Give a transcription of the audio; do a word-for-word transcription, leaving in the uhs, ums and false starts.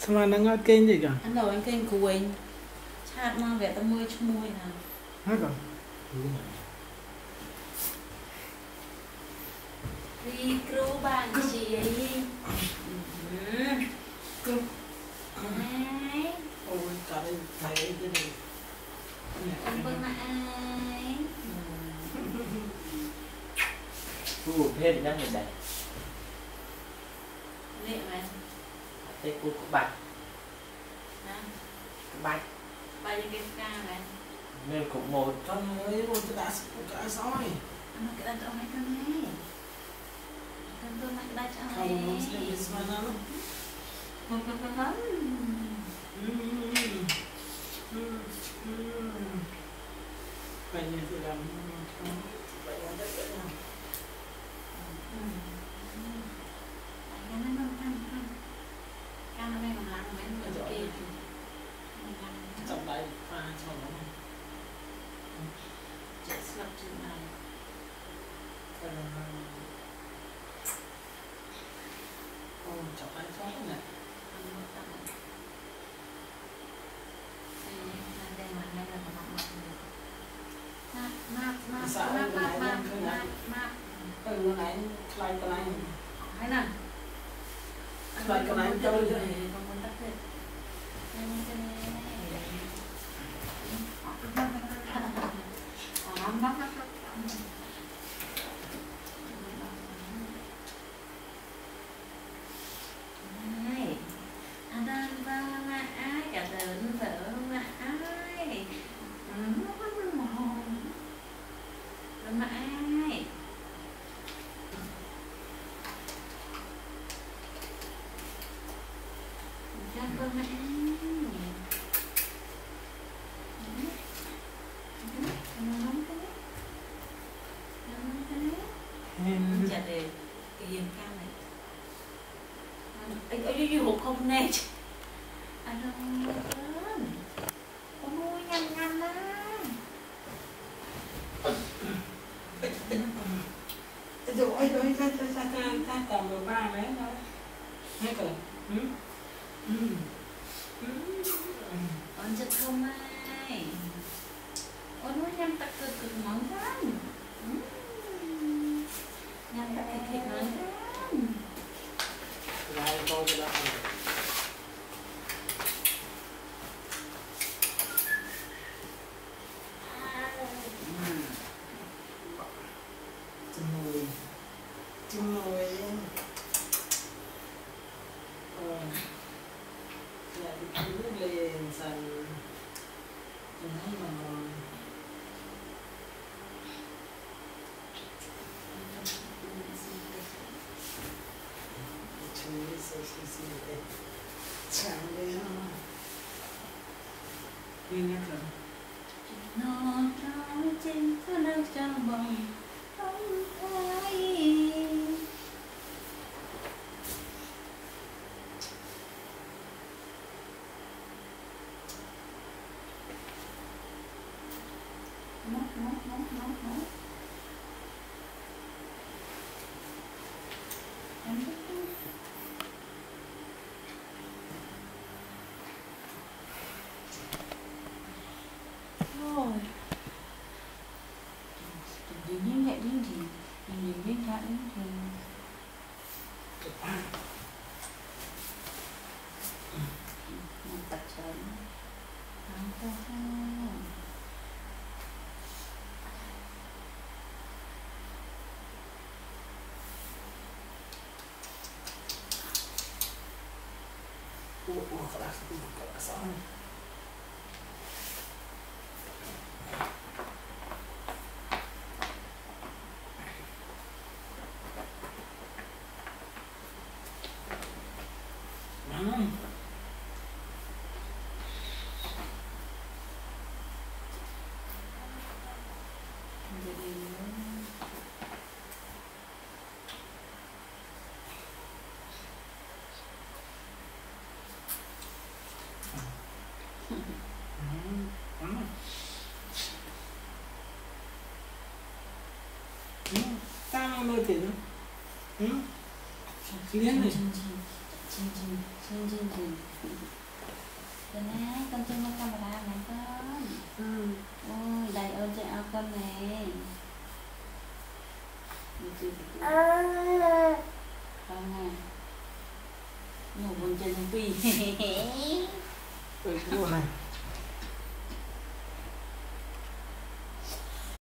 Sao mà nó ngót kênh gì cả? Anh đầu anh kênh của anh chát mang vẻ tao môi chút môi nào. Hát rồi. Đi cứu bạn chị ấy. Cứu. Đấy. Ôi, cả đây thầy ấy cái này. Cảm ơn ai. Cô hết nhắm mình đây. Lệ mà. Đây cô có bạch. Hả? Bạch. Bài đi game ca này. Nên cũng một. Con ơi, ôi, tôi đã cả sói. Ano kita tahu mereka ni? Tentu nak baca Kalau mau sini di mana lo? Banyak film. Banyak banyak. Kan kan kan kan. Kan apa yang malang main berjoget. Trong đây pha cho nó. Just love tonight. Ồ, chọc ai cho thế này. Map, map, map, map, map, map, map, map. Ừ, nó này slide cái này. Hay nè. Slide cái này cho đi. Không muốn tắt hết. Đây cái này. Lắm lắm lắm. Này. Anh đang ba là ai cả đến vợ là ai. Mà ai? Chắc con mẹ. Em chả để cái hiền cao này. Anh ấy đi hộp không nè. Anh ơi. Con nuôi nhăn nhăn á. Rồi, ôi, ôi, ta, ta, ta, ta, ta còn một ba bé thôi. Hết rồi. Ừ. Ừ. Ừ. Con chất không ai. Con nuôi nhăn tắc cực cực món rắn. Nhăn tắc cực cực món rắn. Lại coi cho đó. Chung rồi ờ lại bị cứ lên dần nói mà chú ý sẽ suy suy để chạm lên đi nhắc rồi Nó trao trên phố nước trong bồng không thấy. Mốt, mốt, mốt, mốt, mốt. Em thích không? Thôi. Đừng như vậy đi thì đừng như vậy thì mình tập sớm. Không có không. Ủa, ủa, kelas, ủa, kelas apa? Mana? Jadi Tao nuôi tiền. Ừ. Liên này. Chinh chinh chinh chinh chinh. Đây này, con chân lên camera này con. Ừ. Ôi, đầy ơn cho ao con này. Con nè. Ngủ buồn chân pi. Ừ, này